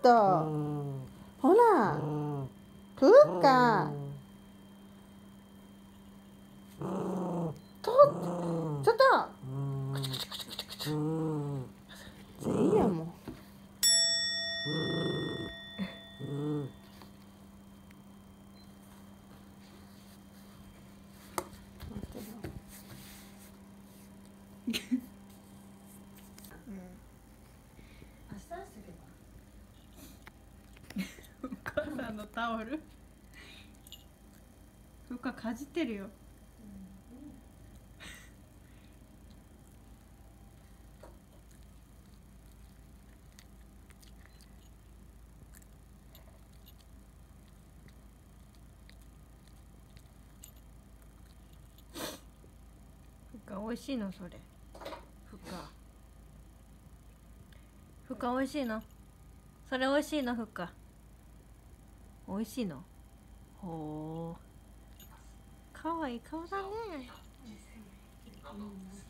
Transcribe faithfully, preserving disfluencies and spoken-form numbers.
とほらふっかとちょっとじゃあいいやもう。 お母さんのタオルふっかかじってるよ。ふっか美味しいのそれ。ふっかふっか美味しいのそれ美味しいのふっか美味しいのほーかわいい顔だね。